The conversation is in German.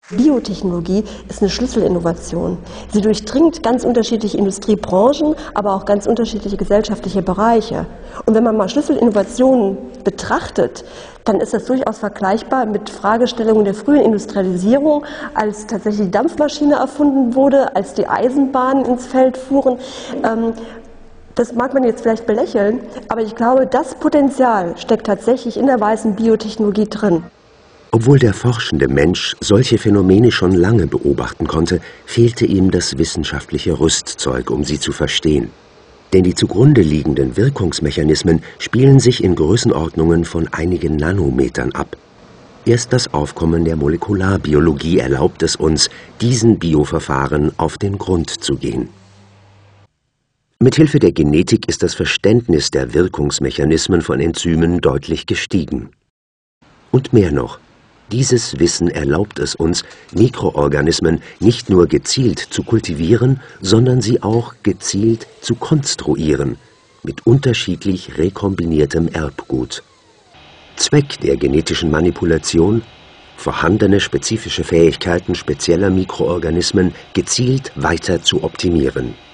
Biotechnologie ist eine Schlüsselinnovation. Sie durchdringt ganz unterschiedliche Industriebranchen, aber auch ganz unterschiedliche gesellschaftliche Bereiche. Und wenn man mal Schlüsselinnovationen betrachtet, dann ist das durchaus vergleichbar mit Fragestellungen der frühen Industrialisierung, als tatsächlich die Dampfmaschine erfunden wurde, als die Eisenbahnen ins Feld fuhren. Das mag man jetzt vielleicht belächeln, aber ich glaube, das Potenzial steckt tatsächlich in der weißen Biotechnologie drin. Obwohl der forschende Mensch solche Phänomene schon lange beobachten konnte, fehlte ihm das wissenschaftliche Rüstzeug, um sie zu verstehen. Denn die zugrunde liegenden Wirkungsmechanismen spielen sich in Größenordnungen von einigen Nanometern ab. Erst das Aufkommen der Molekularbiologie erlaubt es uns, diesen Bioverfahren auf den Grund zu gehen. Mithilfe der Genetik ist das Verständnis der Wirkungsmechanismen von Enzymen deutlich gestiegen. Und mehr noch. Dieses Wissen erlaubt es uns, Mikroorganismen nicht nur gezielt zu kultivieren, sondern sie auch gezielt zu konstruieren, mit unterschiedlich rekombiniertem Erbgut. Zweck der genetischen Manipulation: vorhandene spezifische Fähigkeiten spezieller Mikroorganismen gezielt weiter zu optimieren.